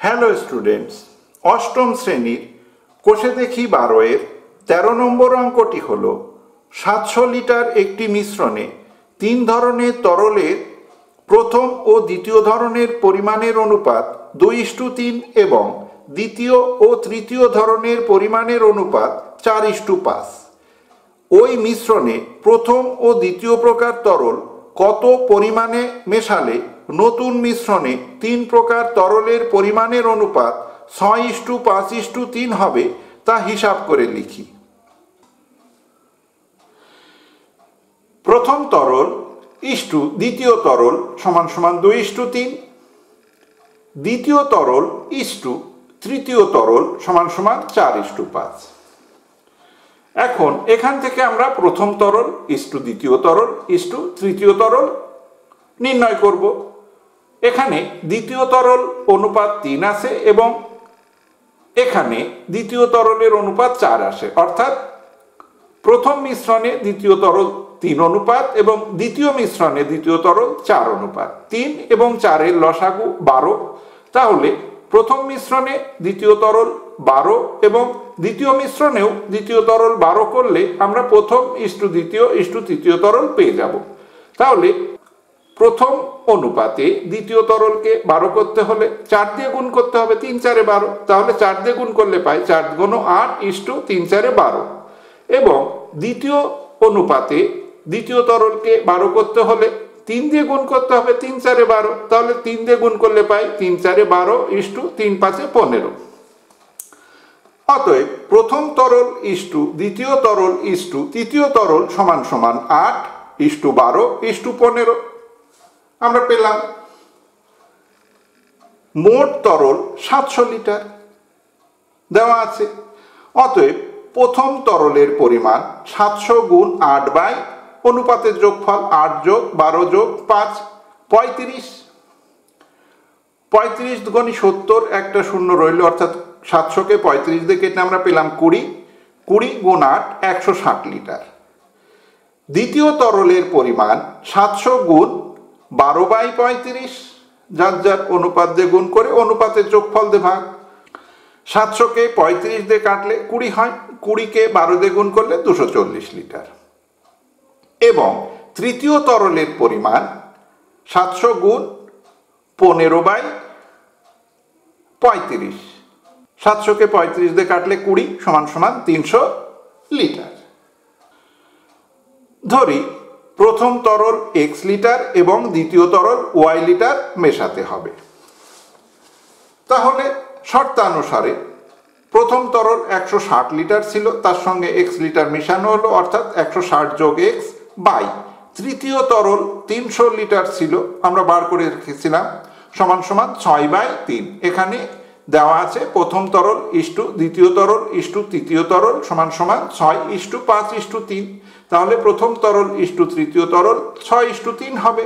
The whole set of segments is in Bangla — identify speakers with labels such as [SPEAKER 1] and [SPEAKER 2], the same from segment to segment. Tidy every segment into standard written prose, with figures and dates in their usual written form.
[SPEAKER 1] হ্যালো স্টুডেন্টস, অষ্টম শ্রেণীর কোষে দেখি 12-এর 13 নম্বর অঙ্কটি হল 700 লিটার একটি মিশ্রণে 3 ধরনের তরলের প্রথম ও দ্বিতীয় ধরনের পরিমাণের অনুপাত 2:3 এবং দ্বিতীয় ও তৃতীয় ধরনের পরিমাণের অনুপাত 4:5। ওই মিশ্রণে প্রথম ও দ্বিতীয় প্রকার তরল কত পরিমাণে মেশালে নতুন মিশ্রণে 3 প্রকার তরলের পরিমাণের অনুপাত 6:5:3 হবে তা হিসাব করে লিখি। প্রথম তরল ইস্টু দ্বিতীয় তরল সমান সমান 2:3, দ্বিতীয় তরল ইস্টু তৃতীয় তরল সমান সমান 4:5। এখন এখান থেকে আমরা প্রথম তরল ইস্টু দ্বিতীয় তরল ইস্টু তৃতীয় তরল নির্ণয় করব। এখানে দ্বিতীয় তরল অনুপাত 3 আসে এবং এখানে দ্বিতীয় তরলের অনুপাত 4 আসে, অর্থাৎ প্রথম মিশ্রণে দ্বিতীয় তরল 3 অনুপাত এবং দ্বিতীয় মিশ্রণে দ্বিতীয় তরল 4 অনুপাত। 3 এবং 4-এর লসাগু 12, তাহলে প্রথম মিশ্রণে দ্বিতীয় তরল 12 এবং দ্বিতীয় মিশ্রণেও দ্বিতীয় তরল 12 করলে আমরা প্রথম ইস্টু দ্বিতীয় ইস্টু তৃতীয় তরল পেয়ে যাব। তাহলে প্রথম অনুপাতে দ্বিতীয় তরলকে 12 করতে হলে 4 দিয়ে গুণ করতে হবে, 3 4 12, তাহলে 4 দিয়ে গুণ করলে পাই 4 গুণ 8 ইস্টু 3 4 12। এবং দ্বিতীয় অনুপাতে দ্বিতীয় তরলকে 12 করতে হলে 3 দিয়ে গুণ করতে হবে, 3 4 12, তাহলে 3 দিয়ে গুণ করলে পাই 3 4 12 ইস্টু 3 5 15। অতএব প্রথম তরল ইস্টু দ্বিতীয় তরল ইস্টু তৃতীয় তরল সমান সমান 8 ইস্টু 12 ইস্টু 15 আমরা পেলাম। মোট তরল 700 লিটার দেওয়া আছে। অতএব প্রথম তরলের পরিমাণ 700 গুণ 8 বাই অনুপাতের যোগফল 8 যোগ 12 যোগ 5 35। 35 গুণি 70, একটা শূন্য রইল, অর্থাৎ 700-কে 35 দিয়ে কেটে আমরা পেলাম 20। 20 গুণ 8 160 লিটার। দ্বিতীয় তরলের পরিমাণ 700 গুণ 12 বাই 35, যার যার অনুপাত দিয়ে গুণ করে অনুপাতের যোগফল দিয়ে ভাগ। 700-কে 35 দিয়ে কাটলে 20 হয়, 20-কে 12 দিয়ে গুণ করলে 240 লিটার। এবং তৃতীয় তরলের পরিমাণ 700 গুণ 15 বাই 35, 700-কে 35 দিয়ে কাটলে 20 সমান সমান 300 লিটার। ধরি প্রথম তরল x লিটার এবং দ্বিতীয় তরল y লিটার মেশাতে হবে। তাহলে শর্তানুসারে প্রথম তরল 160 লিটার ছিল, তার সঙ্গে x লিটার মেশানো হলো, অর্থাৎ 160 যোগ x বাই তৃতীয় তরল 300 লিটার ছিল, আমরা বার করে রেখেছিলাম, সমান সমান 6/3। এখানে দেওয়া আছে প্রথম তরল ইস্টু দ্বিতীয় তরল ইস্টু তৃতীয় তরল সমান সমান 6:5:3, তাহলে প্রথম তরল ইস্টু তৃতীয় তরল 6:3 হবে।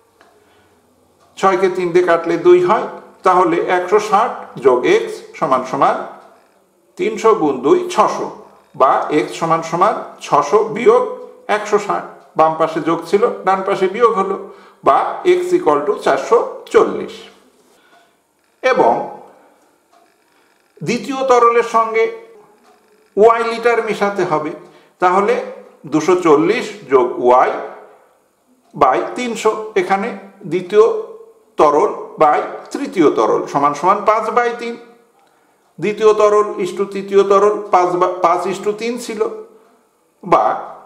[SPEAKER 1] 6-কে 3 দিয়ে কাটলে 2 হয়, তাহলে 160 যোগ x সমান সমান 300 গুণ 2 600, বা x সমান সমান 600 বিয়োগ 160, বাম পাশে যোগ ছিল ডান পাশে বিয়োগ হলো, বা x = 440। এবং দ্বিতীয় তরলের সঙ্গে y লিটার মেশাতে হবে, তাহলে 240 যোগ y বাই 300, এখানে দ্বিতীয় তরল বাই তৃতীয় তরল সমান সমান 5/3। দ্বিতীয় তরল ইস্টু তৃতীয় তরল 5:3 ছিল, বা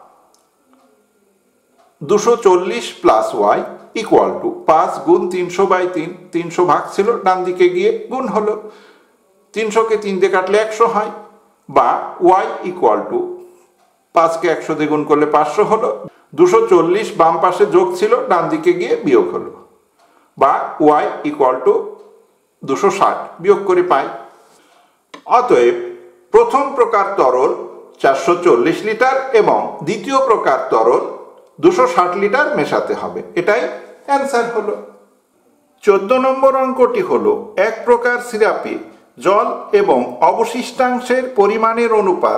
[SPEAKER 1] 240 প্লাস y ইকুয়াল টু 5 গুণ 300/3, 300 ভাগ ছিল ডান দিকে গিয়ে গুণ হলো, 300-কে 3 দিয়ে কাটলে 100 হয়, বা y ইকুয়াল টু 5-কে 100 দিয়ে গুণ করলে 500 হলো, 240 বাম পাশে যোগ ছিল ডান দিকে গিয়ে বিয়োগ হলো, বা y ইকুয়াল টু 260 বিয়োগ করে পাই। অতএব প্রথম প্রকার তরল 440 লিটার এবং দ্বিতীয় প্রকার তরল 260 লিটার মেশাতে হবে। এটাই অ্যান্সার হলো। 14 নম্বর অঙ্কটি হলো এক প্রকার সিরাপে জল এবং অবশিষ্টাংশের পরিমাণের অনুপাত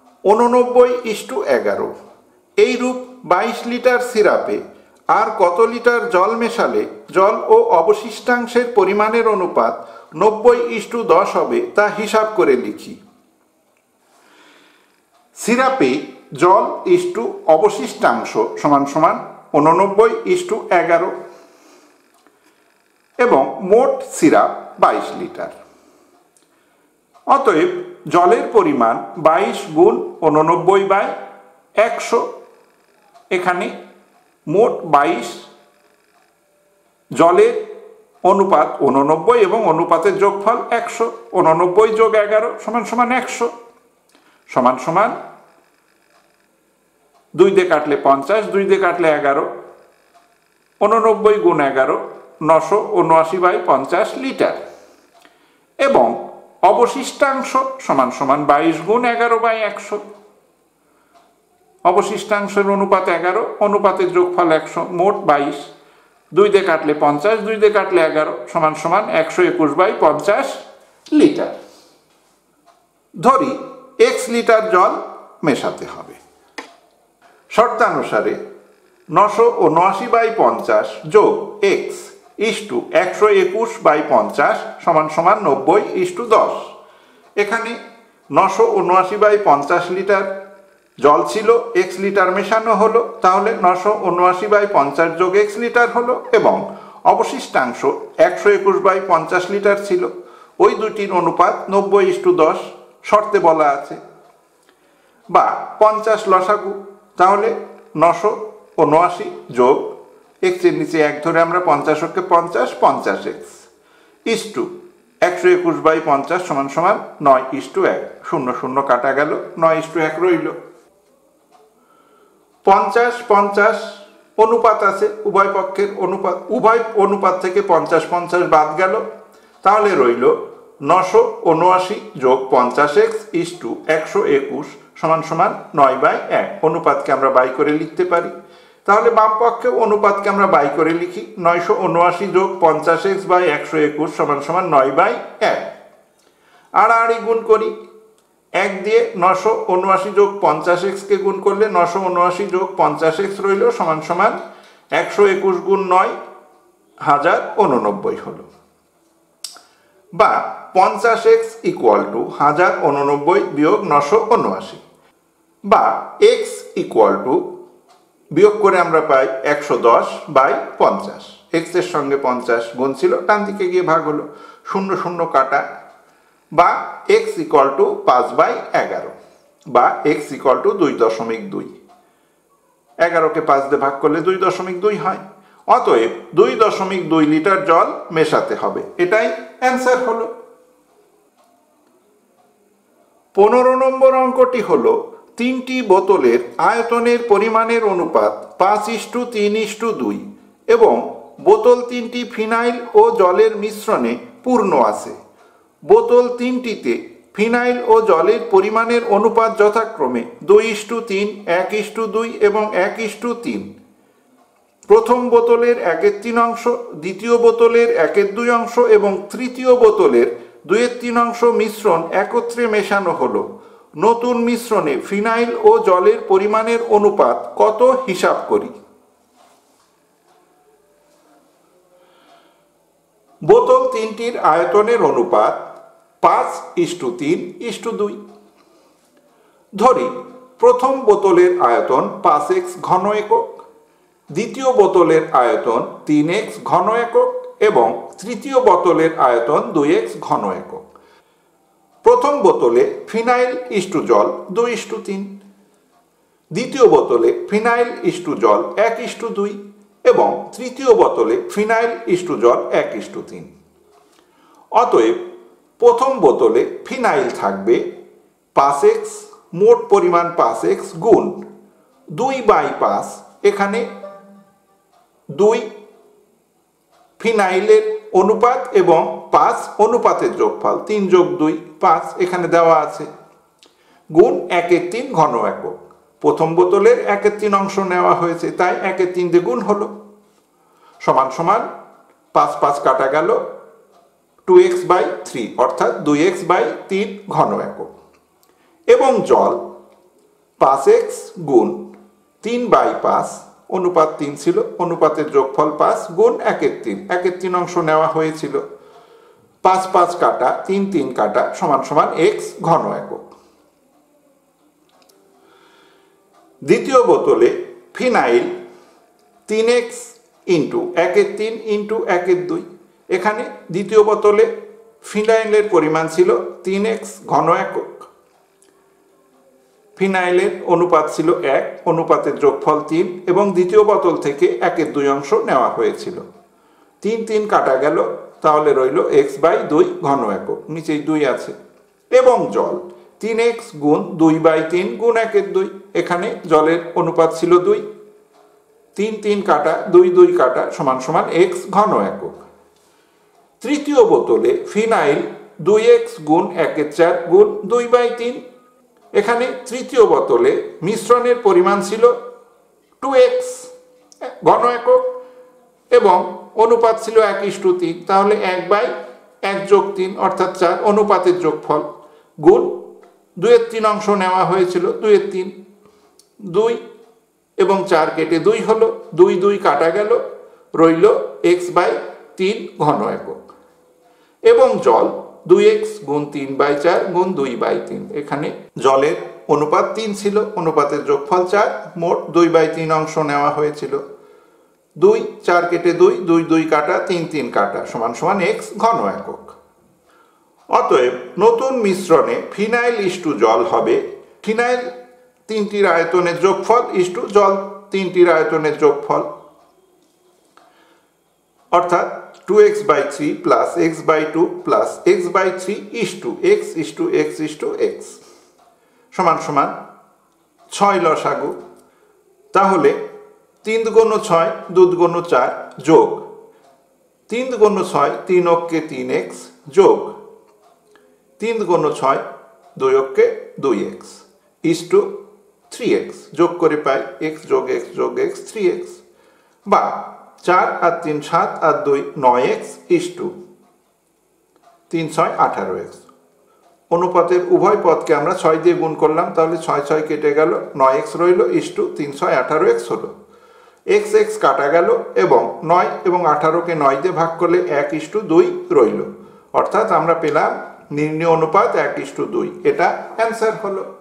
[SPEAKER 1] 89:11। এইরূপ 22 লিটার সিরাপে আর কত লিটার জল মেশালে জল ও অবশিষ্টাংশের পরিমাণের অনুপাত 90:10 হবে তা হিসাব করে লিখি। সিরাপে জল ইস্টু অবশিষ্টাংশ সমান সমান 89:11 এবং মোট সিরাপ 22 লিটার। অতএব জলের পরিমাণ 22 গুণ 89/100। এখানে মোট 22, জলের অনুপাত 89 এবং অনুপাতের যোগফল 100। 89 যোগ 11 সমান সমান 100 সমান সমান 2 দিয়ে কাটলে 50, 2 দিয়ে কাটলে 11, 89 গুণ 11 979/50 লিটার। এবং অবশিষ্টাংশ সমান সমান 22 গুণ 11/100। অবশিষ্টাংশের অনুপাত 11, অনুপাতের যোগফল 100, মোট 22, 2 দিয়ে কাটলে 50, 2 দিয়ে কাটলে 11 সমান সমান 121/50 লিটার। ধরি x লিটার জল মেশাতে হবে। শর্তানুসারে 979/50 যোগ x ইস্টু 121/50 সমান সমান 90:10। এখানে 979/50 লিটার জল ছিল, x লিটার মেশানো হলো, তাহলে 979/50 যোগ x লিটার হলো, এবং অবশিষ্টাংশ 121/50 লিটার ছিল। ওই দুটির অনুপাত 90:10 শর্তে বলা আছে। বা 50 লসাগু, তাহলে 979 যোগ x এর নিচে 1 ধরে আমরা 50 50, 50x ইস্টু 121/50 সমান সমান 9:1। 0 0 কাটা গেল, 9:1 রইল। 50 50 অনুপাত আছে, উভয় পক্ষের অনুপাত, উভয় অনুপাত থেকে 50 50 বাদ গেল, তাহলে রইল 979 যোগ 50x ইস্টু 121 সমান সমান 9/1। অনুপাতকে আমরা বাই করে লিখতে পারি, তাহলে বাম পক্ষে অনুপাতকে আমরা বাই করে লিখি। 979 যোগ 50x বাই 121 সমান সমান 9/1। আড়াআড়ি গুণ করি, 1 দিয়ে 979 যোগ 50x কে গুণ করলে 979 যোগ 50x রইল সমান সমান 121 গুণ 9 1089 হলো। বা 50x ইকুয়াল টু 1089 বিয়োগ 979, বা x ইকুয়াল টু, বিয়োগ করে আমরা পাই 110/50। x এর সঙ্গে 50 গুণ ছিল, ডান দিকে গিয়ে ভাগ হলো, 0 0 কাটা, বা x ইকুয়াল টু 5/11, বা x ইকুয়াল টু 2.2। 11কে 5 দিয়ে ভাগ করলে 2.2 হয়। অতএব 2.2 লিটার জল মেশাতে হবে। এটাই অ্যান্সার হলো। 15 নম্বর অঙ্কটি হলো 3টি বোতলের আয়তনের পরিমাণের অনুপাত 5:3:2 এবং বোতল 3টি ফিনাইল ও জলের মিশ্রণে পূর্ণ আছে। বোতল 3টিতে ফিনাইল ও জলের পরিমাণের অনুপাত যথাক্রমে 2:3, 1:2 এবং 1:3। প্রথম বোতলের 1/3 অংশ, দ্বিতীয় বোতলের 1/2 অংশ এবং তৃতীয় বোতলের 2/3 অংশ মিশ্রণ একত্রে মেশানো হলো। নতুন মিশ্রণে ফিনাইল ও জলের পরিমাণের অনুপাত কত হিসাব করি। বোতল 3টির আয়তনের অনুপাত 5:3:2। ধরি প্রথম বোতলের আয়তন 5x ঘন একক, দ্বিতীয় বোতলের আয়তন 3x ঘন একক এবং তৃতীয় বোতলের আয়তন 2x ঘন একক। প্রথম বোতলে ফিনাইল ইস্টু জল 2:3, দ্বিতীয় বোতলে ফিনাইল ইস্টু জল 1:2 এবং তৃতীয় বোতলে ফিনাইল ইস্টু জল 1:3। অতএব প্রথম বোতলে ফিনাইল থাকবে 5x, মোট পরিমাণ 5x গুণ 2/5। এখানে 2 ফিনাইলের অনুপাত এবং 5 অনুপাতের যোগফল, 3 যোগ 2 5 এখানে দেওয়া আছে, গুণ 1/3 ঘন একক। প্রথম বোতলের 1/3 অংশ নেওয়া হয়েছে, তাই 1/3 দিয়ে গুণ হলো, সমান সমান 5 5 কাটা গেল, 2x/3 অর্থাৎ 2x/3 ঘন একক। এবং জল 5x গুণ 3/5, অনুপাত 3 ছিল, অনুপাতের যোগফল 5 গুণ 1/3, 1/3 অংশ নেওয়া হয়েছিল, 5 5 কাটা 3 3 কাটা সমান সমান x ঘন একক। দ্বিতীয় বোতলে ফিনাইল 3x ইন্টু 1/3 ইন্টু 1/2। এখানে দ্বিতীয় বোতলে ফিনাইলের পরিমাণ ছিল 3x ঘন একক, ফিনাইলের অনুপাত ছিল 1, অনুপাতের যোগফল 3 এবং দ্বিতীয় বোতল থেকে 1/2 অংশ নেওয়া হয়েছিল। 3 3 কাটা গেল, তাহলে রইল x/2 ঘন একক, নিচেই 2 আছে। এবং জল 3x গুণ 2/3 গুণ 1/2। এখানে জলের অনুপাত ছিল 2, 3 3 কাটা 2 2 কাটা সমান সমান x ঘন একক। তৃতীয় বোতলে ফিনাইল 2x গুণ 1/4 গুণ 2/3। এখানে তৃতীয় বোতলে মিশ্রণের পরিমাণ ছিল 2x ঘন একক এবং অনুপাত ছিল 1:3, তাহলে 1/1+3 অর্থাৎ 4 অনুপাতের যোগফল গুণ 2/3 অংশ নেওয়া হয়েছিল, 2/3, 2 এবং 4 কেটে 2 হলো, 2 2 কাটা গেল, রইল x/3 ঘন একক। এবং জল 2x গুণ 3/4 গুণ 2/3। এখানে জলের অনুপাত 3 ছিল, অনুপাতের যোগফল 4, মোট 2/3 অংশ নেওয়া হয়েছিল। 2 4 কেটে 2, 2 2 কাটা 3 3 কাটা সমান সমান x ঘন একক। অতএব নতুন মিশ্রণে ফিনাইল ইস্টু জল হবে ফিনাইল 3টির আয়তনের যোগফল ইস্টু জল 3টির আয়তনের যোগফল, অর্থাৎ 2x/3 plus x/2 plus x/3 is to x is to x is to x সমান সমান 6 লসাগু। তাহলে 3 গুণ 6 2 গুণ 4 যোগ 3 গুণ 6 3 অক্ষে 3x যোগ 3 গুণ 6 2 অক্ষে 2x ইস্টু 3x যোগ করে পাই x যোগ x যোগ x 3x, বা 4 আর 3 7 আর 2 9x ইস্টু 3 6 18x। অনুপাতের উভয় পদকে আমরা 6 দিয়ে গুণ করলাম, তাহলে 6 6 কেটে গেল, 9x রইল ইস্টু 3 6 18x হলো। x x কাটা গেল এবং 9 এবং 18কে 9 দিয়ে ভাগ করলে 1:2 রইল, অর্থাৎ আমরা পেলাম নির্ণীয় অনুপাত 1:2। এটা অ্যান্সার হলো।